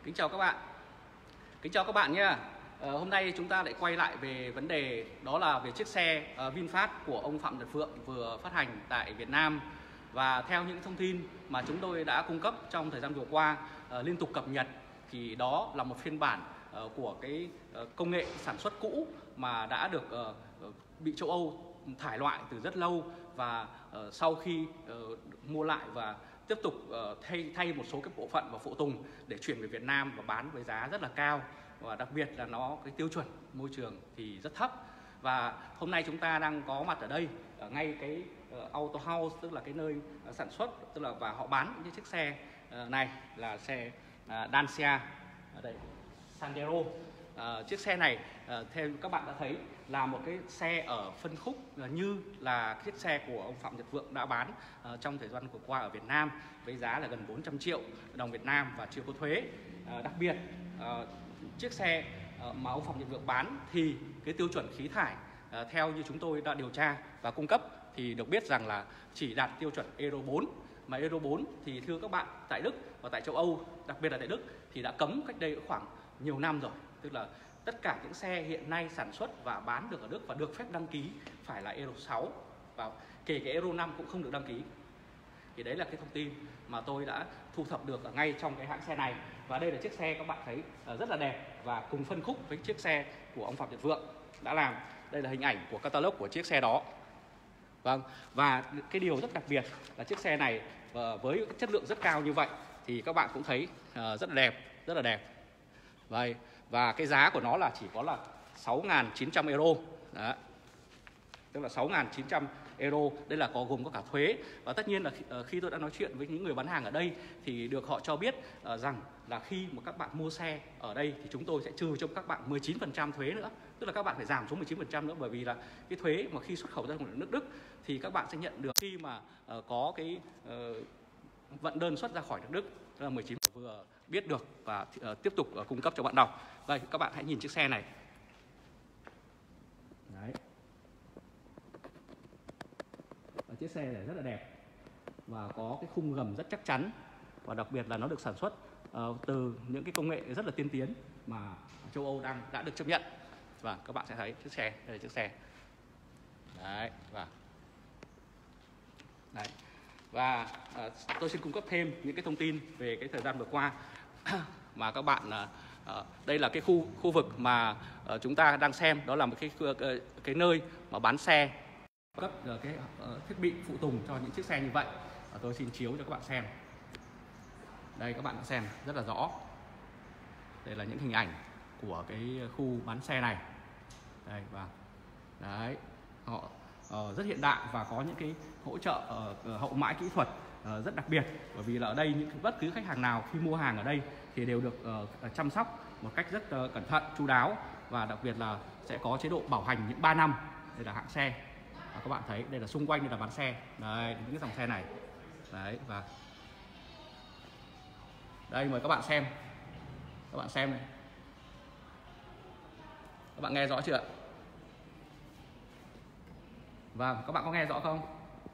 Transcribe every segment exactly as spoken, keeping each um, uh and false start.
Kính chào các bạn. Kính chào các bạn nhé. Ờ, hôm nay chúng ta lại quay lại về vấn đề đó là về chiếc xe uh, VinFast của ông Phạm Nhật Vượng vừa phát hành tại Việt Nam. Và theo những thông tin mà chúng tôi đã cung cấp trong thời gian vừa qua, uh, liên tục cập nhật, thì đó là một phiên bản uh, của cái uh, công nghệ sản xuất cũ mà đã được uh, bị châu Âu thải loại từ rất lâu, và uh, sau khi uh, mua lại và tiếp tục uh, thay thay một số cái bộ phận và phụ tùng để chuyển về Việt Nam và bán với giá rất là cao, và đặc biệt là nó cái tiêu chuẩn môi trường thì rất thấp. Và hôm nay chúng ta đang có mặt ở đây, ở ngay cái uh, Auto House, tức là cái nơi uh, sản xuất, tức là và họ bán những chiếc xe uh, này là xe uh, Dacia ở đây, Sandero. Uh, chiếc xe này uh, theo các bạn đã thấy là một cái xe ở phân khúc uh, như là chiếc xe của ông Phạm Nhật Vượng đã bán uh, trong thời gian vừa qua ở Việt Nam với giá là gần bốn trăm triệu đồng Việt Nam và chưa có thuế. Uh, đặc biệt uh, chiếc xe uh, mà ông Phạm Nhật Vượng bán thì cái tiêu chuẩn khí thải uh, theo như chúng tôi đã điều tra và cung cấp thì được biết rằng là chỉ đạt tiêu chuẩn Euro bốn. Mà Euro bốn thì thưa các bạn, tại Đức và tại châu Âu, đặc biệt là tại Đức thì đã cấm cách đây khoảng nhiều năm rồi. Tức là tất cả những xe hiện nay sản xuất và bán được ở Đức và được phép đăng ký phải là Euro sáu, và kể cả Euro năm cũng không được đăng ký. Thì đấy là cái thông tin mà tôi đã thu thập được ở ngay trong cái hãng xe này. Và đây là chiếc xe các bạn thấy rất là đẹp và cùng phân khúc với chiếc xe của ông Phạm Nhật Vượng đã làm. Đây là hình ảnh của catalog của chiếc xe đó. Vâng, và cái điều rất đặc biệt là chiếc xe này với chất lượng rất cao như vậy thì các bạn cũng thấy rất là đẹp, rất là đẹp. Vậy và cái giá của nó là chỉ có là sáu nghìn chín trăm euro. Đó. Tức là sáu nghìn chín trăm euro. Đây là có gồm có cả thuế. Và tất nhiên là khi tôi đã nói chuyện với những người bán hàng ở đây thì được họ cho biết uh, rằng là khi mà các bạn mua xe ở đây thì chúng tôi sẽ trừ cho các bạn mười chín phần trăm thuế nữa. Tức là các bạn phải giảm xuống mười chín phần trăm nữa, bởi vì là cái thuế mà khi xuất khẩu ra nước Đức thì các bạn sẽ nhận được khi mà uh, có cái uh, vận đơn xuất ra khỏi nước Đức, tức là mười chín vừa biết được và uh, tiếp tục uh, cung cấp cho bạn đọc. Đây, các bạn hãy nhìn chiếc xe này. Đấy. Và chiếc xe này rất là đẹp và có cái khung gầm rất chắc chắn, và đặc biệt là nó được sản xuất uh, từ những cái công nghệ rất là tiên tiến mà châu Âu đang đã được chấp nhận. Và các bạn sẽ thấy chiếc xe, đây là chiếc xe. Đấy, và Đấy. Và uh, tôi xin cung cấp thêm những cái thông tin về cái thời gian vừa qua mà các bạn uh, uh, đây là cái khu khu vực mà uh, chúng ta đang xem, đó là một cái uh, cái nơi mà bán xe, cấp uh, cái uh, thiết bị phụ tùng cho những chiếc xe như vậy. uh, tôi xin chiếu cho các bạn xem. Đây, các bạn đã xem rất là rõ. Đây là những hình ảnh của cái khu bán xe này. Đây, và đấy, họ uh, rất hiện đại và có những cái hỗ trợ uh, hậu mãi kỹ thuật uh, rất đặc biệt, bởi vì là ở đây những bất cứ khách hàng nào khi mua hàng ở đây thì đều được uh, chăm sóc một cách rất uh, cẩn thận, chu đáo, và đặc biệt là sẽ có chế độ bảo hành những ba năm. Đây là hãng xe. À, các bạn thấy đây là xung quanh, đây là bán xe. Đây, những cái dòng xe này. Đấy, và đây, mời các bạn xem. Các bạn xem này. Các bạn nghe rõ chưa ạ? Vâng, các bạn có nghe rõ không?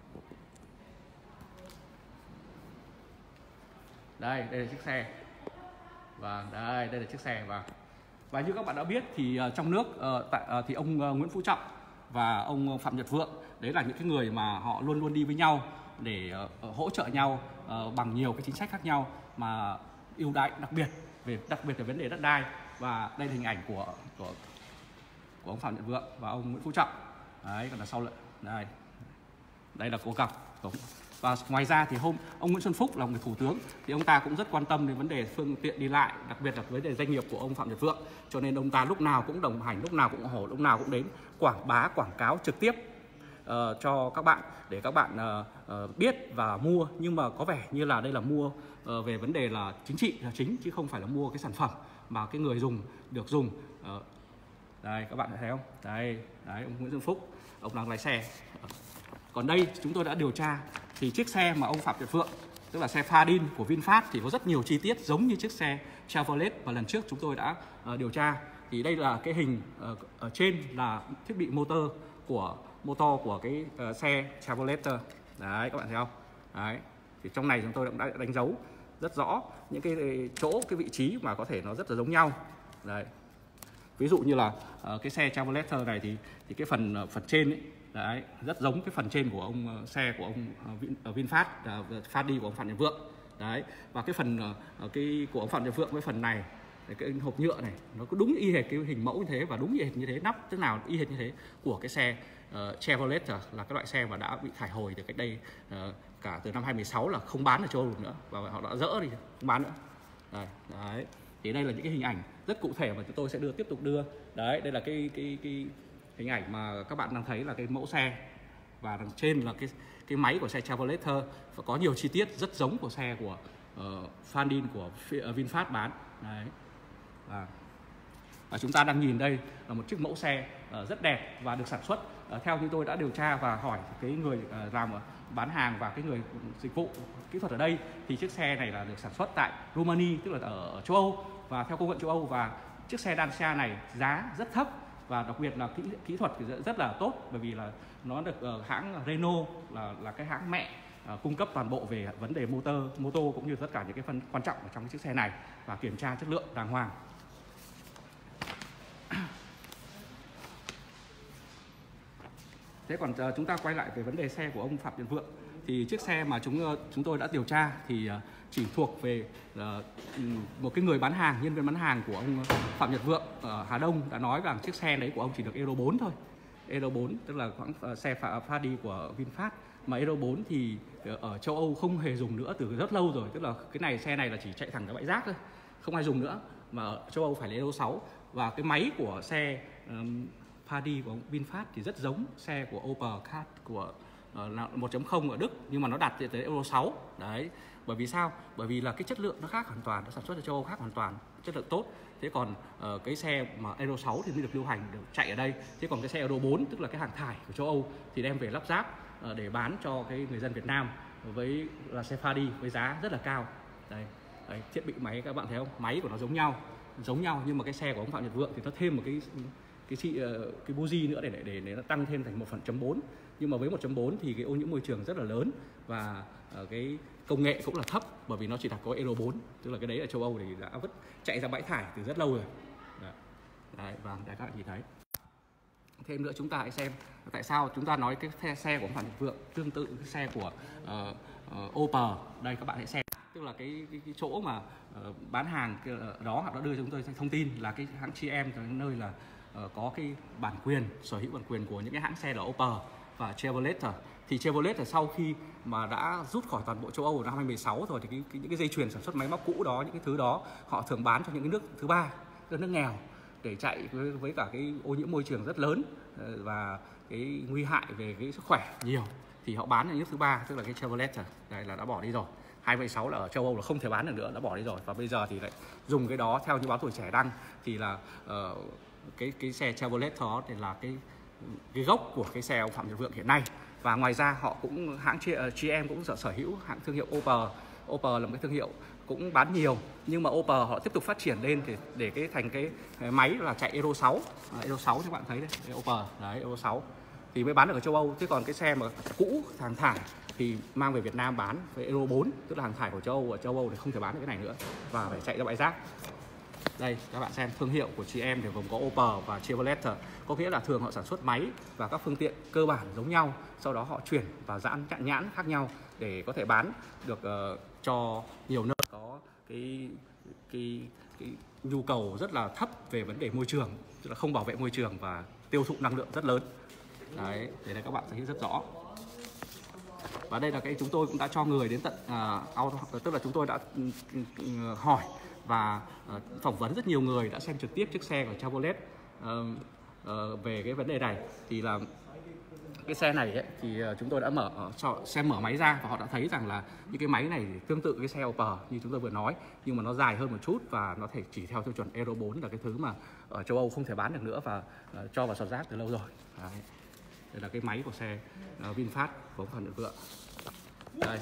Đây, đây là chiếc xe. Và đây, đây là chiếc xe. Và và như các bạn đã biết thì uh, trong nước uh, tại, uh, thì ông uh, Nguyễn Phú Trọng và ông Phạm Nhật Vượng, đấy là những cái người mà họ luôn luôn đi với nhau để uh, hỗ trợ nhau uh, bằng nhiều cái chính sách khác nhau mà ưu đãi đặc biệt về đặc biệt là vấn đề đất đai. Và đây là hình ảnh của của của ông Phạm Nhật Vượng và ông Nguyễn Phú Trọng. Đấy, còn là sau lại đây đây là cuộc gặp. Và ngoài ra thì hôm ông Nguyễn Xuân Phúc là người thủ tướng thì ông ta cũng rất quan tâm đến vấn đề phương tiện đi lại, đặc biệt là vấn đề doanh nghiệp của ông Phạm Nhật Vượng, cho nên ông ta lúc nào cũng đồng hành, lúc nào cũng ủng hộ, lúc nào cũng đến quảng bá, quảng cáo trực tiếp uh, cho các bạn để các bạn uh, uh, biết và mua. Nhưng mà có vẻ như là đây là mua uh, về vấn đề là chính trị là chính, chứ không phải là mua cái sản phẩm mà cái người dùng được dùng. Uh, đây, các bạn thấy không? Đây, đấy, ông Nguyễn Xuân Phúc, ông đang lái xe. Còn đây chúng tôi đã điều tra thì chiếc xe mà ông Phạm Nhật Vượng, tức là xe Fadin của VinFast, thì có rất nhiều chi tiết giống như chiếc xe Chevrolet mà lần trước chúng tôi đã uh, điều tra. Thì đây là cái hình uh, ở trên là thiết bị motor của motor của cái uh, xe Chevrolet. Đấy, các bạn thấy không? Đấy, thì trong này chúng tôi cũng đã đánh dấu rất rõ những cái chỗ, cái vị trí mà có thể nó rất là giống nhau. Đấy. Ví dụ như là uh, cái xe Chevrolet này thì thì cái phần uh, phần trên ấy, đấy, rất giống cái phần trên của ông uh, xe của ông uh, Vin, uh, VinFast, uh, phát đi của ông Phạm Nhật Vượng. Đấy. Và cái phần uh, cái của ông Phạm Nhật Vượng với phần này, cái hộp nhựa này nó có đúng y hệt cái hình mẫu như thế và đúng y hệt như thế, nắp tức nào y hệt như thế của cái xe uh, Chevrolet, là cái loại xe mà đã bị thải hồi từ cách đây uh, cả từ năm hai nghìn không trăm mười sáu là không bán ở châu Âu nữa, và họ đã dỡ đi không bán nữa. Đấy. Đấy. Thì đây là những cái hình ảnh rất cụ thể mà chúng tôi sẽ đưa tiếp tục đưa. Đấy, đây là cái cái cái hình ảnh mà các bạn đang thấy là cái mẫu xe, và đằng trên là cái cái máy của xe Chevrolet và có nhiều chi tiết rất giống của xe của uh, Fandin của VinFast bán. Đấy. Và, và chúng ta đang nhìn đây là một chiếc mẫu xe uh, rất đẹp và được sản xuất uh, theo như tôi đã điều tra và hỏi cái người uh, làm uh, bán hàng và cái người dịch vụ kỹ thuật ở đây, thì chiếc xe này là được sản xuất tại Romania, tức là ở, ở châu Âu và theo công nghệ châu Âu. Và chiếc xe Dacia này giá rất thấp và đặc biệt là kỹ, kỹ thuật thì rất là tốt, bởi vì là nó được uh, hãng Renault là là cái hãng mẹ uh, cung cấp toàn bộ về vấn đề motor, mô tô cũng như tất cả những cái phần quan trọng ở trong cái chiếc xe này và kiểm tra chất lượng đàng hoàng. Thế còn uh, chúng ta quay lại về vấn đề xe của ông Phạm Nhật Vượng, thì chiếc xe mà chúng uh, chúng tôi đã điều tra thì uh, chỉ thuộc về uh, một cái người bán hàng, nhân viên bán hàng của ông Phạm Nhật Vượng ở Hà Đông đã nói rằng chiếc xe đấy của ông chỉ được Euro bốn thôi. Euro bốn tức là khoảng uh, xe pha đi của VinFast, mà Euro bốn thì ở châu Âu không hề dùng nữa từ rất lâu rồi, tức là cái này xe này là chỉ chạy thẳng cái bãi rác thôi, không ai dùng nữa, mà ở châu Âu phải là Euro sáu. Và cái máy của xe um, Fadi của VinFast thì rất giống xe của Opel Kadett của uh, một chấm không ở Đức, nhưng mà nó đạt tới Euro sáu. Đấy. Bởi vì sao? Bởi vì là cái chất lượng nó khác hoàn toàn, nó sản xuất ở châu Âu khác hoàn toàn, chất lượng tốt. Thế còn uh, cái xe mà Euro sáu thì mới được lưu hành, được chạy ở đây. Thế còn cái xe Euro bốn tức là cái hàng thải của châu Âu thì đem về lắp ráp uh, để bán cho cái người dân Việt Nam với là xe Fadi với giá rất là cao. Đây. Đấy, thiết bị máy các bạn thấy không? Máy của nó giống nhau, giống nhau, nhưng mà cái xe của ông Phạm Nhật Vượng thì nó thêm một cái cái cái, cái buji nữa để để để, để nó tăng thêm thành một phần chấm bốn. Nhưng mà với một chấm bốn thì cái ô nhiễm môi trường rất là lớn và uh, cái công nghệ cũng là thấp, bởi vì nó chỉ đặt có Euro bốn, tức là cái đấy ở châu Âu thì đã vứt chạy ra bãi thải từ rất lâu rồi. Đấy, đấy và để các bạn nhìn thấy. Thêm nữa chúng ta hãy xem tại sao chúng ta nói cái xe, xe của ông Phạm Nhật Vượng tương tự cái xe của uh, uh, Opel. Đây các bạn hãy xem, tức là cái, cái, cái chỗ mà uh, bán hàng đó họ đã đưa cho chúng tôi thông tin là cái hãng giê em, nơi là uh, có cái bản quyền, sở hữu bản quyền của những cái hãng xe là Opel và Chevrolet. Thì Chevrolet là sau khi mà đã rút khỏi toàn bộ châu Âu ở năm hai nghìn không trăm mười sáu rồi thì cái, cái, những cái dây chuyền sản xuất máy móc cũ đó, những cái thứ đó họ thường bán cho những cái nước thứ ba, tức là nước nghèo, để chạy với, với cả cái ô nhiễm môi trường rất lớn và cái nguy hại về cái sức khỏe nhiều, thì họ bán ở nước thứ ba, tức là cái Chevrolet. Đây là đã bỏ đi rồi. hai nghìn không trăm mười sáu là ở châu Âu là không thể bán được nữa, đã bỏ đi rồi. Và bây giờ thì lại dùng cái đó, theo như báo Tuổi Trẻ đăng thì là uh, cái cái xe Chevrolet đó thì là cái cái gốc của cái xe ông Phạm Nhật Vượng hiện nay. Và ngoài ra họ cũng hãng giê em cũng sở, sở hữu hãng thương hiệu Opel. Opel là một cái thương hiệu cũng bán nhiều, nhưng mà Opel họ tiếp tục phát triển lên để để cái thành cái, cái máy là chạy Euro sáu. À, Euro sáu các bạn thấy đấy, cái Opel đấy, Euro sáu thì mới bán được ở châu Âu. Thế còn cái xe mà cũ hàng thải thì mang về Việt Nam bán với Euro bốn, tức là hàng thải của châu Âu, ở châu Âu thì không thể bán được cái này nữa và phải chạy ra bãi rác. Đây các bạn xem, thương hiệu của giê em thì gồm có Opel và Chevrolet, có nghĩa là thường họ sản xuất máy và các phương tiện cơ bản giống nhau, sau đó họ chuyển và dán chặn nhãn khác nhau để có thể bán được uh, cho nhiều nơi có cái, cái cái nhu cầu rất là thấp về vấn đề môi trường, tức là không bảo vệ môi trường và tiêu thụ năng lượng rất lớn. Đấy, để đây các bạn thấy rất rõ. Và đây là cái chúng tôi cũng đã cho người đến tận uh, tức là chúng tôi đã uh, hỏi và uh, phỏng vấn rất nhiều người đã xem trực tiếp chiếc xe của Chevrolet uh, uh, về cái vấn đề này. Thì là cái xe này ấy, thì chúng tôi đã mở cho xem mở máy ra và họ đã thấy rằng là những cái máy này tương tự cái xe Opel như chúng tôi vừa nói, nhưng mà nó dài hơn một chút và nó thể chỉ theo tiêu chuẩn Euro bốn, là cái thứ mà ở châu Âu không thể bán được nữa và uh, cho vào sọt rác từ lâu rồi. Đấy. Đây là cái máy của xe uh, VinFast của ông Phạm Nhật Vượng. Đây.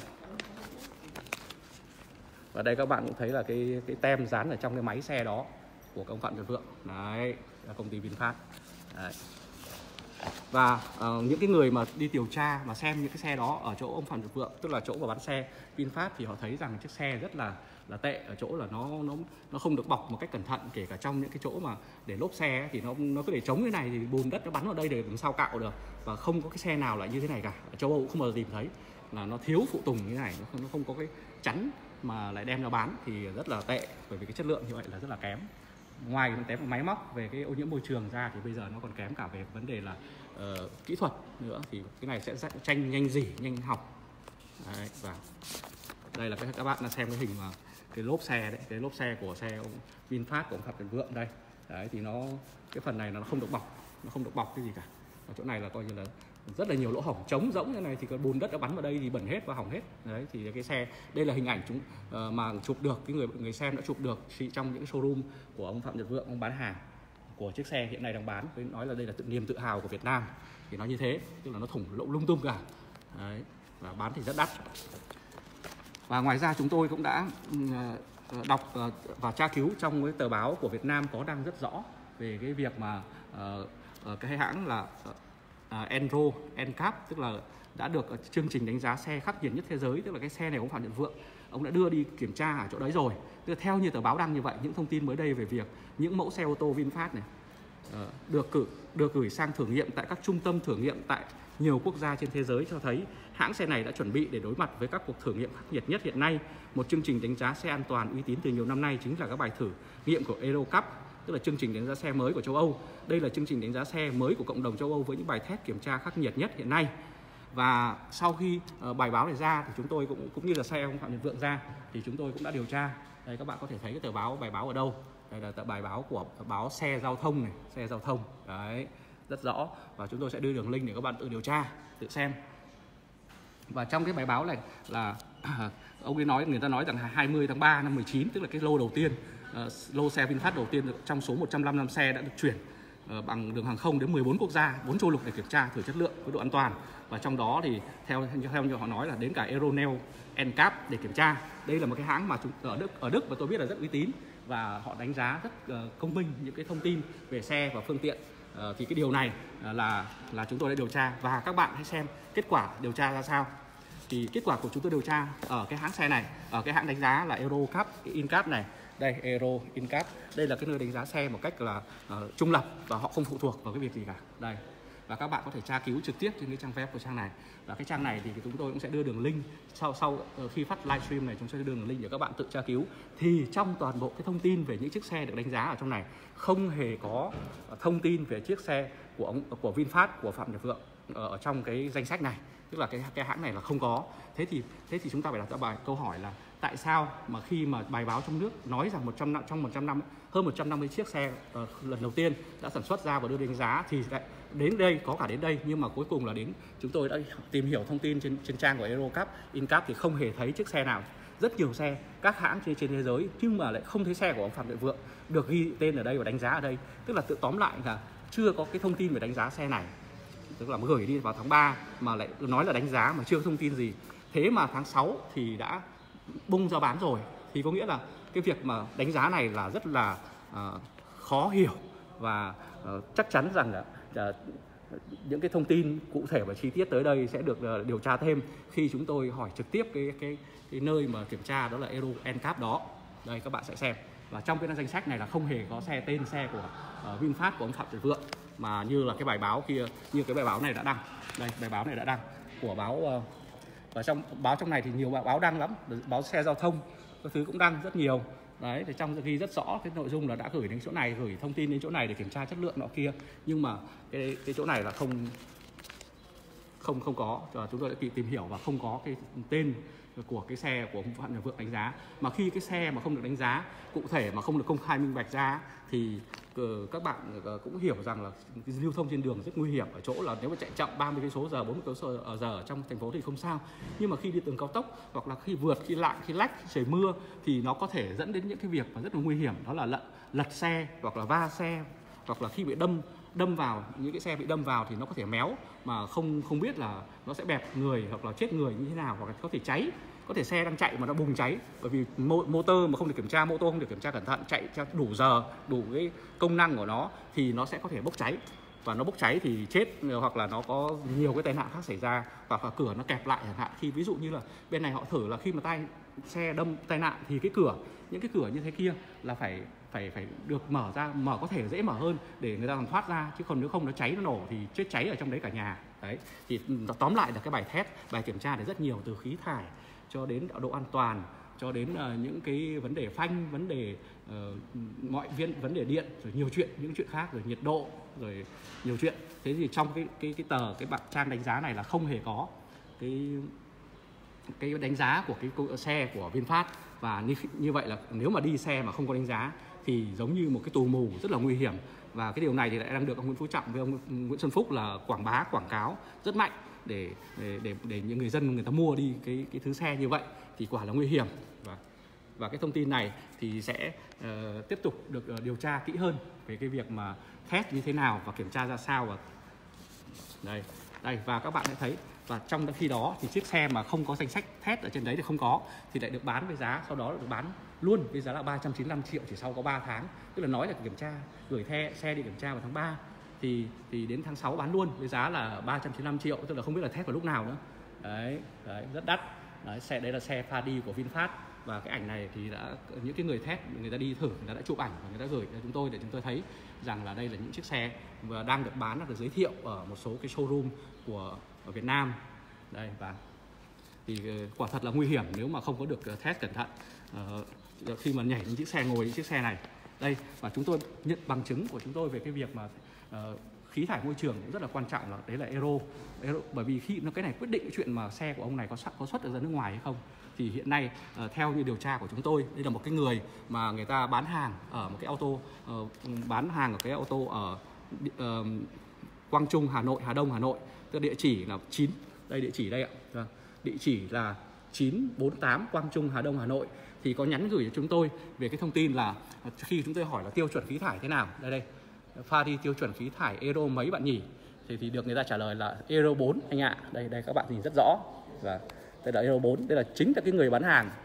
Và đây các bạn cũng thấy là cái cái tem dán ở trong cái máy xe đó của ông Phạm Nhật Vượng. Đấy, là công ty VinFast. Đấy. Và uh, những cái người mà đi điều tra mà xem những cái xe đó ở chỗ ông Phạm Nhật Vượng, tức là chỗ mà bán xe VinFast, thì họ thấy rằng chiếc xe rất là là tệ ở chỗ là nó nó nó không được bọc một cách cẩn thận, kể cả trong những cái chỗ mà để lốp xe ấy, thì nó nó cứ để trống như này thì bùn đất nó bắn vào đây để làm sao cạo được. Và không có cái xe nào lại như thế này cả, ở châu Âu cũng không bao giờ tìm thấy, là nó thiếu phụ tùng như thế này, nó không, nó không có cái chắn mà lại đem ra bán thì rất là tệ, bởi vì cái chất lượng như vậy là rất là kém. Ngoài cái kém máy móc về cái ô nhiễm môi trường ra thì bây giờ nó còn kém cả về vấn đề là uh, kỹ thuật nữa, thì cái này sẽ tranh nhanh rỉ, nhanh hỏng. Đấy, và đây là các bạn xem cái hình mà cái lốp xe đấy, cái lốp xe của xe ông VinFast của ông Phạm Nhật Vượng đây. Đấy thì nó cái phần này nó không được bọc, nó không được bọc cái gì cả. Ở chỗ này là coi như là rất là nhiều lỗ hổng, trống rỗng như này thì cái bùn đất đã bắn vào đây thì bẩn hết và hỏng hết. Đấy thì cái xe, đây là hình ảnh chúng uh, mà chụp được, cái người người xem đã chụp được trong những showroom của ông Phạm Nhật Vượng, ông bán hàng của chiếc xe hiện nay đang bán, với nói là đây là tự niềm tự hào của Việt Nam, thì nó như thế, tức là nó thủng lỗ lung tung cả. Đấy, và bán thì rất đắt. Và ngoài ra chúng tôi cũng đã uh, đọc uh, và tra cứu trong cái tờ báo của Việt Nam có đăng rất rõ về cái việc mà uh, uh, cái hãng là uh, Uh, Enro, NCAP, tức là đã được uh, chương trình đánh giá xe khắc nghiệt nhất thế giới, tức là cái xe này ông Phạm Nhật Vượng ông đã đưa đi kiểm tra ở chỗ đấy rồi. Tức là theo như tờ báo đăng như vậy, những thông tin mới đây về việc những mẫu xe ô tô VinFast này uh, được cử được gửi sang thử nghiệm tại các trung tâm thử nghiệm tại nhiều quốc gia trên thế giới cho thấy hãng xe này đã chuẩn bị để đối mặt với các cuộc thử nghiệm khắc nghiệt nhất hiện nay. Một chương trình đánh giá xe an toàn uy tín từ nhiều năm nay chính là các bài thử nghiệm của Euro Cup, tức là chương trình đánh giá xe mới của châu Âu. Đây là chương trình đánh giá xe mới của cộng đồng châu Âu với những bài test kiểm tra khắc nghiệt nhất hiện nay. Và sau khi uh, bài báo này ra thì chúng tôi cũng cũng như là xe ông Phạm Nhật Vượng ra thì chúng tôi cũng đã điều tra. Đây các bạn có thể thấy cái tờ báo bài báo ở đâu. Đây là tờ bài báo của báo Xe Giao thông này, Xe Giao thông. Đấy, rất rõ, và chúng tôi sẽ đưa đường link để các bạn tự điều tra, tự xem. Và trong cái bài báo này là ông ấy nói, người ta nói rằng hai mươi tháng ba năm mười chín, tức là cái lô đầu tiên, uh, lô xe VinFast đầu tiên trong số một trăm lẻ năm xe đã được chuyển uh, bằng đường hàng không đến mười bốn quốc gia, bốn châu lục để kiểm tra thử chất lượng với độ an toàn. Và trong đó thì theo theo như họ nói là đến cả Euronel, NCAP để kiểm tra. Đây là một cái hãng mà chúng, ở Đức ở Đức và tôi biết là rất uy tín, và họ đánh giá rất uh, công minh những cái thông tin về xe và phương tiện. Uh, thì cái điều này uh, là là chúng tôi đã điều tra, và các bạn hãy xem kết quả điều tra ra sao. Thì kết quả của chúng tôi điều tra ở cái hãng xe này, ở cái hãng đánh giá là Euro Cup, cái InCap này, đây Euro InCap, đây là cái nơi đánh giá xe một cách là uh, trung lập và họ không phụ thuộc vào cái việc gì cả. Đây, và các bạn có thể tra cứu trực tiếp trên cái trang web của trang này. Và cái trang này thì chúng tôi cũng sẽ đưa đường link sau sau uh, khi phát livestream này, chúng tôi sẽ đưa đường link để các bạn tự tra cứu. Thì trong toàn bộ cái thông tin về những chiếc xe được đánh giá ở trong này không hề có uh, thông tin về chiếc xe của ông của VinFast, của Phạm Nhật Vượng uh, ở trong cái danh sách này. Tức là cái cái hãng này là không có. Thế thì thế thì chúng ta phải đặt ra bài câu hỏi là tại sao mà khi mà bài báo trong nước nói rằng một trăm năm trong một trăm năm hơn một trăm năm mươi chiếc xe uh, lần đầu tiên đã sản xuất ra và đưa đánh giá thì lại đến đây, có cả đến đây, nhưng mà cuối cùng là đến chúng tôi đã tìm hiểu thông tin trên trên trang của Euro Cup, InCap thì không hề thấy chiếc xe nào. Rất nhiều xe các hãng trên trên thế giới nhưng mà lại không thấy xe của ông Phạm Nhật Vượng được ghi tên ở đây và đánh giá ở đây. Tức là tự tóm lại là chưa có cái thông tin về đánh giá xe này. Tức là mới gửi đi vào tháng ba mà lại nói là đánh giá mà chưa có thông tin gì. Thế mà tháng sáu thì đã bung ra bán rồi. Thì có nghĩa là cái việc mà đánh giá này là rất là uh, khó hiểu, và uh, chắc chắn rằng là uh, những cái thông tin cụ thể và chi tiết tới đây sẽ được uh, điều tra thêm khi chúng tôi hỏi trực tiếp cái cái cái nơi mà kiểm tra, đó là Euro NCAP đó. Đây các bạn sẽ xem. Và trong cái danh sách này là không hề có xe tên xe của uh, VinFast của ông Phạm Nhật Vượng, mà như là cái bài báo kia, như cái bài báo này đã đăng. Đây, bài báo này đã đăng của báo uh, ở trong báo trong này thì nhiều báo đăng lắm, báo Xe Giao thông các thứ cũng đăng rất nhiều. Đấy, thì trong ghi rất rõ cái nội dung là đã gửi đến chỗ này, gửi thông tin đến chỗ này để kiểm tra chất lượng nọ kia, nhưng mà cái cái chỗ này là không không không có. Và chúng tôi đã tìm hiểu và không có cái tên của cái xe của ông Phạm Nhật Vượng đánh giá. Mà khi cái xe mà không được đánh giá cụ thể, mà không được công khai minh bạch ra, thì các bạn cũng hiểu rằng là lưu thông trên đường rất nguy hiểm, ở chỗ là nếu mà chạy chậm ba mươi cây số giờ, bốn mươi cây số giờ ở trong thành phố thì không sao, nhưng mà khi đi đường cao tốc hoặc là khi vượt, khi lạng, khi lách, trời mưa thì nó có thể dẫn đến những cái việc mà rất là nguy hiểm, đó là lật, lật xe hoặc là va xe, hoặc là khi bị đâm đâm vào, những cái xe bị đâm vào thì nó có thể méo mà không không biết là nó sẽ bẹp người hoặc là chết người như thế nào, hoặc là có thể cháy, có thể xe đang chạy mà nó bùng cháy, bởi vì motor mà không được kiểm tra, motor không được kiểm tra cẩn thận, chạy cho đủ giờ, đủ cái công năng của nó thì nó sẽ có thể bốc cháy. và nó bốc cháy thì chết, hoặc là nó có nhiều cái tai nạn khác xảy ra, hoặc là cửa nó kẹp lại chẳng hạn. Khi ví dụ như là bên này họ thử là khi mà tai xe đâm tai nạn thì cái cửa, những cái cửa như thế kia là phải phải phải được mở ra, mở có thể dễ mở hơn để người ta còn thoát ra, chứ còn nếu không nó cháy nó nổ thì chết cháy ở trong đấy cả nhà. Đấy thì tóm lại là cái bài test, bài kiểm tra này rất nhiều, từ khí thải cho đến độ an toàn, cho đến uh, những cái vấn đề phanh, vấn đề uh, mọi viên vấn đề điện, rồi nhiều chuyện, những chuyện khác, rồi nhiệt độ, rồi nhiều chuyện. Thế thì trong cái cái cái tờ cái bảng trang đánh giá này là không hề có cái cái đánh giá của cái xe của VinFast. Và như, như vậy là nếu mà đi xe mà không có đánh giá thì giống như một cái tù mù rất là nguy hiểm. Và cái điều này thì lại đang được ông Nguyễn Phú Trọng với ông Nguyễn Xuân Phúc là quảng bá, quảng cáo rất mạnh để để để, để những người dân người ta mua đi cái cái thứ xe như vậy thì quả là nguy hiểm. Và và cái thông tin này thì sẽ uh, tiếp tục được uh, điều tra kỹ hơn về cái việc mà test như thế nào và kiểm tra ra sao. Và đây đây và các bạn sẽ thấy, và trong khi đó thì chiếc xe mà không có danh sách test ở trên đấy thì không có, thì lại được bán với giá, sau đó được bán luôn với giá là ba trăm chín mươi lăm triệu chỉ sau có ba tháng. Tức là nói là kiểm tra, gửi the, xe đi kiểm tra vào tháng ba thì thì đến tháng sáu bán luôn với giá là ba trăm chín mươi lăm triệu, tức là không biết là test vào lúc nào nữa. Đấy, đấy rất đắt. Đấy, xe đấy là xe Fadi của VinFast. Và cái ảnh này thì đã những cái người test, người ta đi thử, người ta đã chụp ảnh và người ta gửi cho chúng tôi để chúng tôi thấy rằng là đây là những chiếc xe và đang được bán, được giới thiệu ở một số cái showroom của ở Việt Nam. Đây, và thì quả thật là nguy hiểm nếu mà không có được test cẩn thận uh, khi mà nhảy những chiếc xe, ngồi những chiếc xe này. Đây, và chúng tôi nhận bằng chứng của chúng tôi về cái việc mà uh, khí thải môi trường cũng rất là quan trọng, là đấy là Euro. Euro bởi vì khi nó cái này quyết định cái chuyện mà xe của ông này có có xuất được ra nước ngoài hay không. Thì hiện nay uh, theo như điều tra của chúng tôi, đây là một cái người mà người ta bán hàng ở một cái ô tô, uh, bán hàng ở cái ô tô ở uh, Quang Trung, Hà Nội, Hà Đông, Hà Nội. Tức địa chỉ là chín, đây địa chỉ đây ạ. Vâng. Địa chỉ là chín bốn tám Quang Trung, Hà Đông, Hà Nội. Thì có nhắn gửi cho chúng tôi về cái thông tin là khi chúng tôi hỏi là tiêu chuẩn khí thải thế nào. Đây đây. Fadi tiêu chuẩn khí thải Euro mấy bạn nhỉ? Thì thì được người ta trả lời là Euro bốn anh ạ. Đây đây các bạn nhìn rất rõ. Và đây là Euro bốn, đây là chính là cái người bán hàng.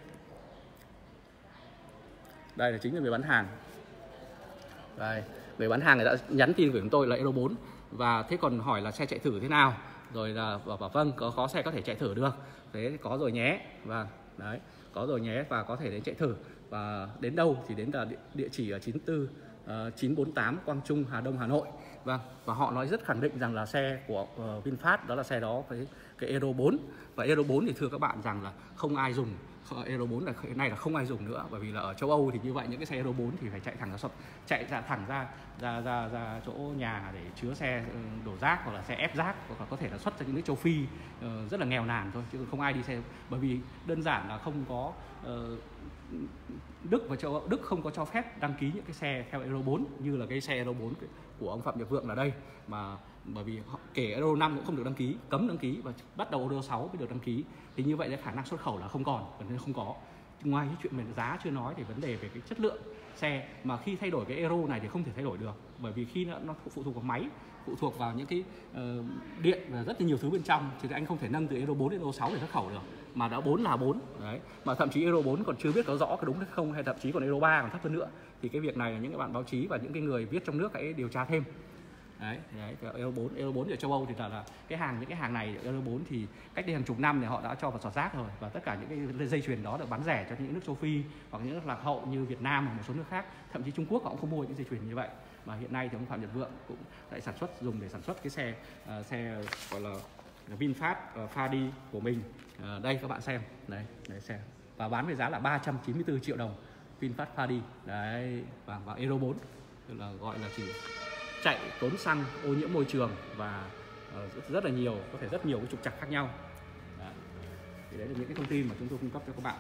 Đây là chính là người bán hàng. Đây, người bán hàng người ta nhắn tin gửi chúng tôi là Euro bốn. Và thế còn hỏi là xe chạy thử thế nào, rồi là bảo, bảo vâng có, có xe có thể chạy thử được, thế có rồi nhé, và đấy có rồi nhé, và có thể đến chạy thử. Và đến đâu thì đến là địa, địa chỉ ở chín tư chín bốn tám Quang Trung, Hà Đông, Hà Nội. Vâng, và họ nói rất khẳng định rằng là xe của uh, VinFast đó là xe đó với cái Euro bốn. Và Euro bốn thì thưa các bạn rằng là không ai dùng. Euro bốn là hiện nay là không ai dùng nữa, bởi vì là ở châu Âu thì như vậy những cái xe Euro bốn thì phải chạy thẳng ra chạy ra thẳng ra ra ra ra chỗ nhà để chứa xe đổ rác, hoặc là xe ép rác, hoặc là có thể là xuất ra những nước châu Phi uh, rất là nghèo nàn thôi, chứ không ai đi xe, bởi vì đơn giản là không có uh, Đức và châu Âu, Đức không có cho phép đăng ký những cái xe theo Euro bốn như là cái xe Euro bốn của ông Phạm Nhật Vượng là đây, mà bởi vì họ, kể Euro năm cũng không được đăng ký, cấm đăng ký, và bắt đầu Euro sáu mới được đăng ký. Thì như vậy là khả năng xuất khẩu là không còn, vấn đề không có. Ngoài cái chuyện về giá chưa nói thì vấn đề về cái chất lượng xe, mà khi thay đổi cái Euro này thì không thể thay đổi được, bởi vì khi nó, nó phụ thuộc vào máy, phụ thuộc vào những cái uh, điện và rất là nhiều thứ bên trong, thì anh không thể nâng từ Euro bốn đến Euro sáu để xuất khẩu được, mà đã bốn là bốn đấy, mà thậm chí Euro bốn còn chưa biết có rõ có đúng hay không, hay thậm chí còn Euro ba còn thấp hơn nữa. Thì cái việc này là những cái bạn báo chí và những cái người viết trong nước hãy điều tra thêm. Đấy, đấy, Euro bốn, Euro bốn ở châu Âu thì là, là cái hàng những cái hàng này Euro bốn thì cách đây hàng chục năm thì họ đã cho vào sọt rác rồi, và tất cả những cái dây chuyền đó được bán rẻ cho những nước châu Phi hoặc những nước lạc hậu như Việt Nam hoặc một số nước khác, thậm chí Trung Quốc họ cũng không mua những dây chuyền như vậy. Mà hiện nay thì ông Phạm Nhật Vượng cũng lại sản xuất, dùng để sản xuất cái xe uh, xe gọi là VinFast uh, Fadi của mình. Uh, đây các bạn xem, đấy, đấy xe, và bán với giá là ba trăm chín mươi tư triệu đồng VinFast Fadi đấy, và, và Euro bốn, tức là gọi là chỉ chạy tốn xăng, ô nhiễm môi trường và uh, rất, rất là nhiều, có thể rất nhiều cái trục trặc khác nhau. Đấy. Thì đấy là những cái thông tin mà chúng tôi cung cấp cho các bạn.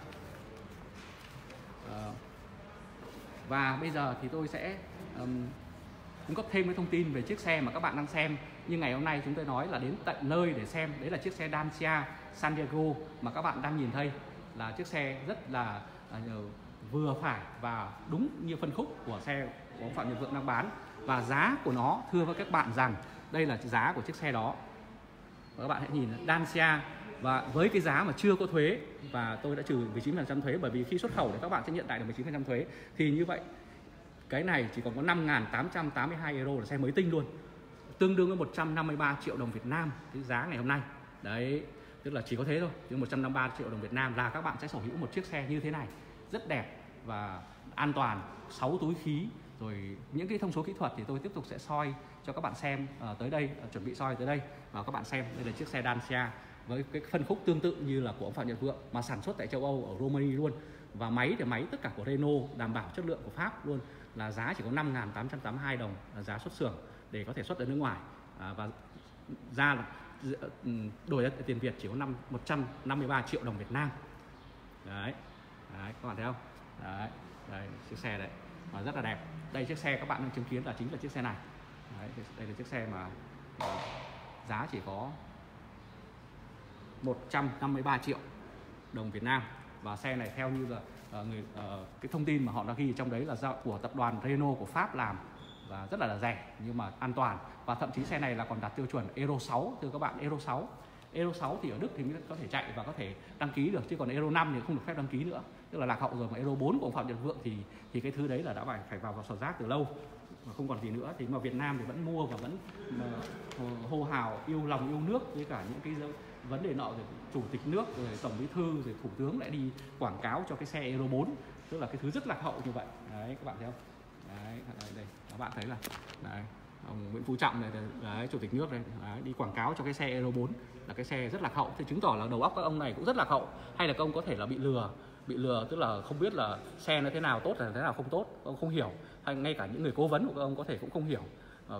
Uh, và bây giờ thì tôi sẽ um, cung cấp thêm cái thông tin về chiếc xe mà các bạn đang xem. Như ngày hôm nay chúng tôi nói là đến tận nơi để xem, đấy là chiếc xe Dacia San Diego mà các bạn đang nhìn thấy, là chiếc xe rất là uh, vừa phải và đúng như phân khúc của xe của ông Phạm Nhật Vượng đang bán. Và giá của nó, thưa với các bạn rằng đây là giá của chiếc xe đó. Và các bạn hãy nhìn Dacia, và với cái giá mà chưa có thuế, và tôi đã trừ mười chín phần trăm thuế, bởi vì khi xuất khẩu thì các bạn sẽ nhận lại được mười chín phần trăm thuế, thì như vậy cái này chỉ còn có năm nghìn tám trăm tám mươi hai euro là xe mới tinh luôn. tương đương với một trăm năm mươi ba triệu đồng Việt Nam cái giá ngày hôm nay. Đấy, tức là chỉ có thế thôi, chứ một trăm năm mươi ba triệu đồng Việt Nam là các bạn sẽ sở hữu một chiếc xe như thế này, rất đẹp và an toàn, sáu túi khí. Rồi những cái thông số kỹ thuật thì tôi tiếp tục sẽ soi cho các bạn xem uh, tới đây, uh, chuẩn bị soi tới đây và các bạn xem. Đây là chiếc xe Dacia với cái phân khúc tương tự như là của ông Phạm Nhật Vượng mà sản xuất tại châu Âu ở Romania luôn, và máy thì máy tất cả của Renault, đảm bảo chất lượng của Pháp luôn, là giá chỉ có năm nghìn tám trăm tám mươi hai đồng là giá xuất xưởng để có thể xuất ở nước ngoài, à, và ra là đổi ra tiền Việt chỉ có năm một trăm năm mươi ba triệu đồng Việt Nam. Đấy, đấy các bạn thấy không? Đấy, đây chiếc xe đấy và rất là đẹp. Đây chiếc xe các bạn đang chứng kiến là chính là chiếc xe này. Đấy, đây là chiếc xe mà giá chỉ có một trăm năm mươi ba triệu đồng Việt Nam, và xe này theo như là uh, người uh, cái thông tin mà họ đã ghi trong đấy là do của tập đoàn Renault của Pháp làm, và rất là, là rẻ nhưng mà an toàn, và thậm chí xe này là còn đạt tiêu chuẩn Euro sáu từ các bạn. Euro sáu Euro sáu thì ở Đức thì mới có thể chạy và có thể đăng ký được, chứ còn Euro năm thì không được phép đăng ký nữa, tức là lạc hậu rồi. Mà Euro bốn của ông Phạm Nhật Vượng thì thì cái thứ đấy là đã phải phải vào vào sổ rác từ lâu và không còn gì nữa. Thì mà Việt Nam thì vẫn mua và vẫn mà, uh, hô hào yêu lòng yêu nước với cả những cái vấn đề nọ, rồi chủ tịch nước rồi tổng bí thư rồi thủ tướng lại đi quảng cáo cho cái xe Euro bốn, tức là cái thứ rất lạc hậu như vậy. Đấy các bạn thấy không? Đấy, đây, đây các bạn thấy là đấy, ông Nguyễn Phú Trọng này, đấy, chủ tịch nước đây, đấy, đi quảng cáo cho cái xe Euro bốn là cái xe rất lạc hậu, thì chứng tỏ là đầu óc các ông này cũng rất lạc hậu, hay là các ông có thể là bị lừa bị lừa tức là không biết là xe nó thế nào tốt là thế nào không tốt, ông không hiểu, hay ngay cả những người cố vấn của các ông có thể cũng không hiểu,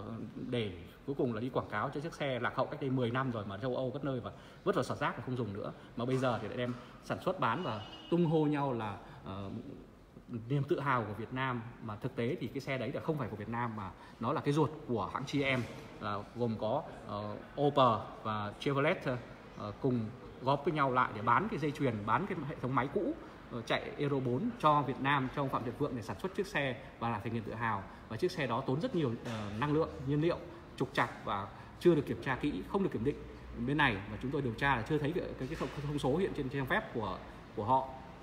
để cuối cùng là đi quảng cáo cho chiếc xe lạc hậu cách đây mười năm rồi mà châu Âu các nơi và vứt vào sọt rác và không dùng nữa, mà bây giờ thì lại đem sản xuất bán và tung hô nhau là uh, niềm tự hào của Việt Nam. Mà thực tế thì cái xe đấy là không phải của Việt Nam, mà nó là cái ruột của hãng chị em, là gồm có uh, Opel và Chevrolet uh, cùng góp với nhau lại để bán cái dây chuyền, bán cái hệ thống máy cũ uh, chạy Euro bốn cho Việt Nam, cho ông Phạm Nhật Vượng để sản xuất chiếc xe và làm thành niềm tự hào. Và chiếc xe đó tốn rất nhiều uh, năng lượng, nhiên liệu, trục trặc và chưa được kiểm tra kỹ, không được kiểm định bên này, và chúng tôi điều tra là chưa thấy cái, cái, cái thông số hiện trên trang web của của họ.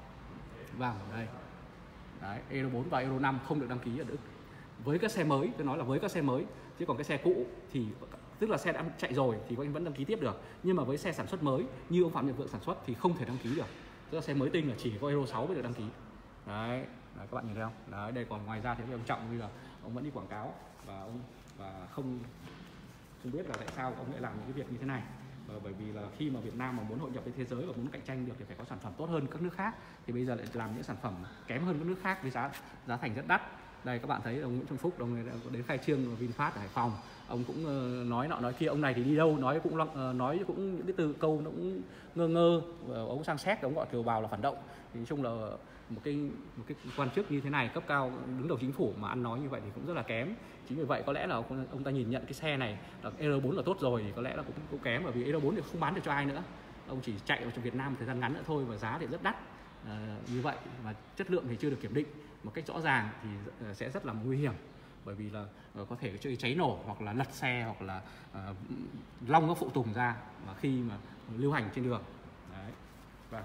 Vâng, đây. Đấy, Euro bốn và Euro năm không được đăng ký ở Đức. Với các xe mới, tôi nói là với các xe mới, chứ còn cái xe cũ thì tức là xe đã chạy rồi thì anh vẫn đăng ký tiếp được. Nhưng mà với xe sản xuất mới như ông Phạm Nhật Vượng sản xuất thì không thể đăng ký được. Tức là xe mới tinh là chỉ có Euro sáu mới được đăng ký. Đấy, đấy các bạn nhìn thấy không? Đấy, đây còn ngoài ra thì ông Trọng bây giờ ông vẫn đi quảng cáo và ông và không không biết là tại sao ông lại làm những cái việc như thế này. Bởi vì là khi mà Việt Nam mà muốn hội nhập với thế giới và muốn cạnh tranh được thì phải có sản phẩm tốt hơn các nước khác, thì bây giờ lại làm những sản phẩm kém hơn các nước khác với giá giá thành rất đắt. Đây các bạn thấy ông Nguyễn Xuân Phúc, ông ấy đến khai trương VinFast ở Hải Phòng, ông cũng nói nọ nói kia. Ông này thì đi đâu nói cũng nói cũng những cái từ câu nó cũng ngơ ngơ, ông sang xét, ông gọi kiều bào là phản động. Thì nói chung là một cái một cái quan chức như thế này, cấp cao đứng đầu chính phủ mà ăn nói như vậy thì cũng rất là kém. Chính vì vậy có lẽ là ông, ông ta nhìn nhận cái xe này là Euro bốn là tốt rồi thì có lẽ là cũng, cũng kém, bởi vì Euro bốn thì không bán được cho ai nữa, ông chỉ chạy ở trong Việt Nam thời gian ngắn nữa thôi, và giá thì rất đắt. À, như vậy mà chất lượng thì chưa được kiểm định một cách rõ ràng thì sẽ rất là nguy hiểm, bởi vì là uh, có thể cháy nổ hoặc là lật xe hoặc là uh, long nó phụ tùng ra mà khi mà lưu hành trên đường. Đấy. Và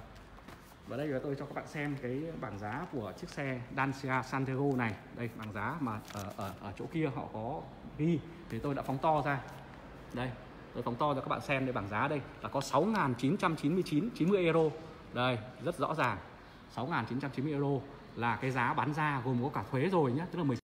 và đây là tôi cho các bạn xem cái bảng giá của chiếc xe Dacia Sandero này. Đây bảng giá mà ở, ở, ở chỗ kia họ có ghi thì tôi đã phóng to ra. Đây tôi phóng to cho các bạn xem. Đây bảng giá đây là có sáu nghìn chín trăm chín mươi chín chín mươi euro. Đây rất rõ ràng sáu nghìn chín trăm chín mươi euro là cái giá bán ra gồm có cả thuế rồi nhé, tức là mười